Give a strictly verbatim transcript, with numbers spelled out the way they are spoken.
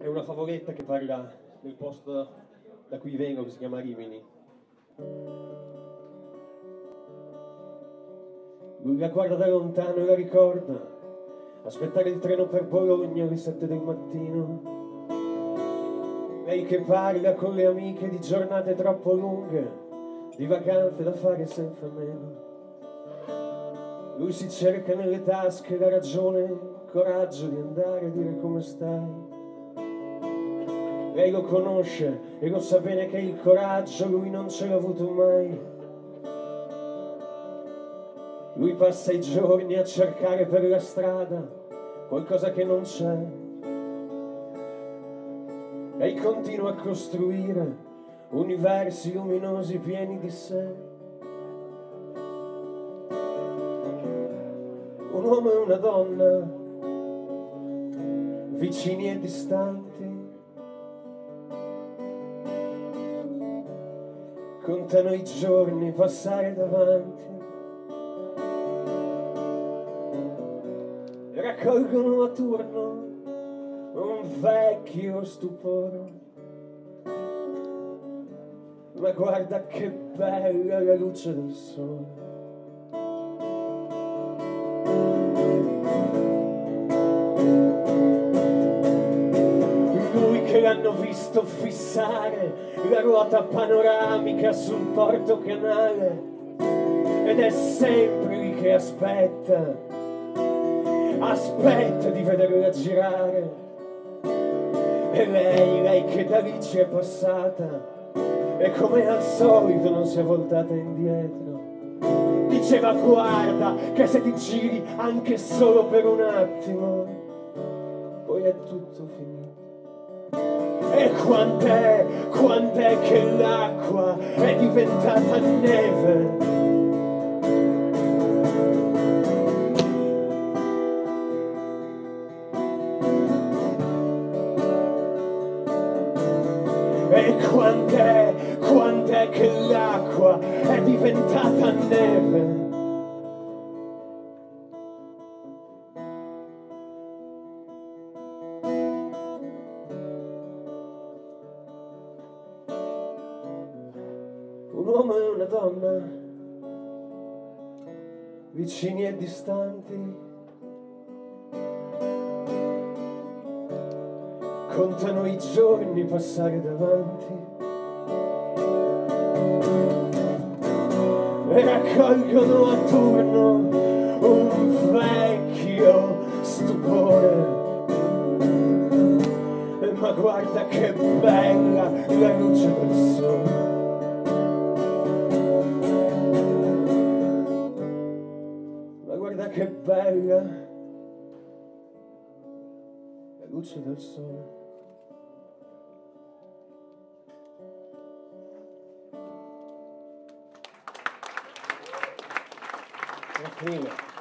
È una favoletta che parla del posto da cui vengo, che si chiama Rimini. Lui la guarda da lontano e la ricorda, aspettare il treno per Bologna alle sette del mattino. Lei che parla con le amiche di giornate troppo lunghe, di vacanze da fare senza meno. Lui si cerca nelle tasche la ragione, il coraggio di andare a dire come stai. Lei lo conosce e lo sa bene che il coraggio lui non ce l'ha avuto mai. Lui passa i giorni a cercare per la strada qualcosa che non c'è. Lei continua a costruire universi luminosi pieni di sé. Un uomo e una donna, vicini e distanti, contano i giorni passare davanti, raccolgono a turno un vecchio stupore. Ma guarda che bella la luce del sole. Lui che l'hanno visto fissare la ruota panoramica sul porto canale, ed è sempre lì che aspetta, aspetta di vederla girare. E lei, lei che da lì ci è passata, e come al solito non si è voltata indietro. Diceva guarda che se ti giri anche solo per un attimo, poi è tutto finito. E quant'è, quant'è che l'acqua è diventata neve. E quant'è, quant'è che l'acqua è diventata neve. Un uomo e una donna, vicini e distanti, contano i giorni passare davanti e raccolgono a turno un vecchio stupore. Ma guarda che bella la luce del sole. Ma guarda che bella la luce del sole. Grazie mille.